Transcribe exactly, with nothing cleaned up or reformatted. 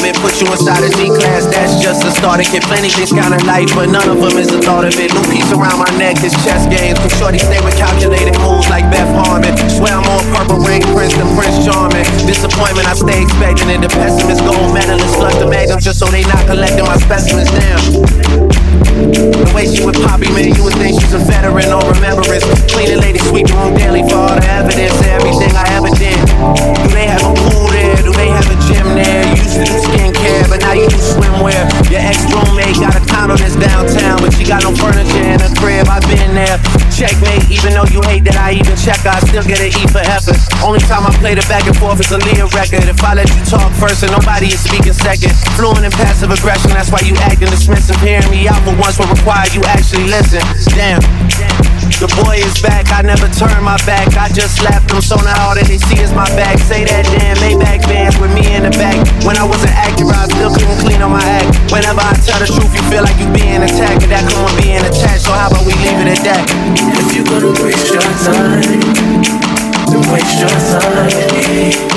it, put you inside a G-class, that's just a starter kit. Plenty things kinda light, but none of them is the thought of it. New piece around my neck, this chess games. Can shorty stay with calculated moves like Beth Harmon. Swear I'm more purple rain prince than Prince Charming. Disappointment I stay expecting, and the pessimist gold medalist flush the magnums just so they not collecting my specimens down. The way she with Poppy, man, you would think she's a veteran or remembrance. Cleaning lady, sweep the room daily for all the evidence of everything I ever did. Do they have a pool there? Do they have a gym there? You used to do skincare, but now you do swimwear. Your ex-roommate got a condo that's downtown, but she got no furniture in her crib. I've been there. Checkmate, even though you hate that I even check, I still get an E for effort. Only time I play the back and forth is a Leah record. If I let you talk first and nobody is speaking second. Fluent in passive aggression, that's why you acting dismissive. Hearing me out for once will require you actually listen. Damn. The boy is back, I never turn my back. I just slapped him, so now all that they see is my back. Say that damn Maybach bands with me in the back. When I was an actor, I still couldn't clean on my act. Whenever I tell the truth, you feel like you being attacked. And that come on being attached, so how about we leave it at that? If you're gonna waste your time, then waste your time.